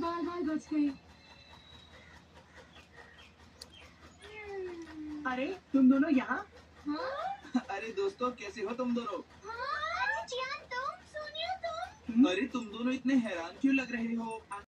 बाल बाल बच गए। अरे तुम दोनों यहाँ? हाँ? अरे दोस्तों कैसे हो तुम दोनों? हाँ? अरे जियान तुम, सुनियो तुम। अरे तुम दोनों इतने हैरान क्यों लग रहे हो?